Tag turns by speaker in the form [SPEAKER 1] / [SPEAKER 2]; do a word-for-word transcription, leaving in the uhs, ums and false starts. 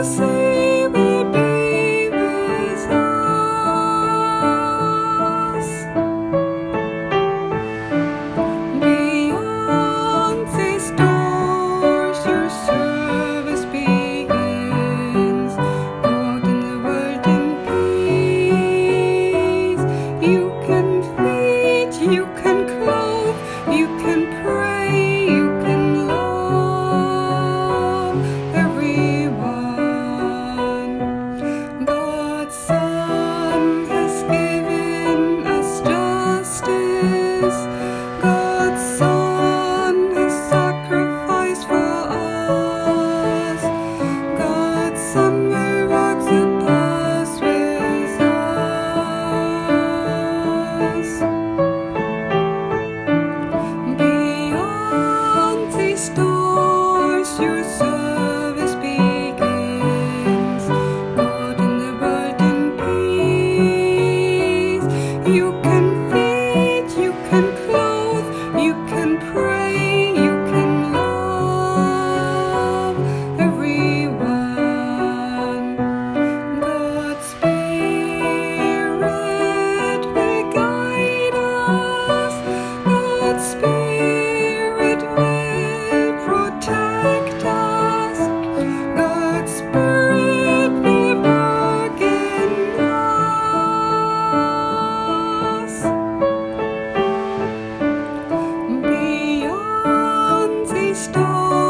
[SPEAKER 1] say will be with us. Beyond these doors, your service begins. God in the world in peace. You can feed, you can clothe, you can pray, you can love everyone. God's Son has given us justice. God's Son has sacrificed for us. God's Son will walk the path with us. Beyond these doors, your service begins. God in the world in peace. You can feed, you can clothe, you can pray, you can love everyone. God's Spirit will guide us. God's Spirit will protect us. God's Spirit will work in us. Beyond these doors,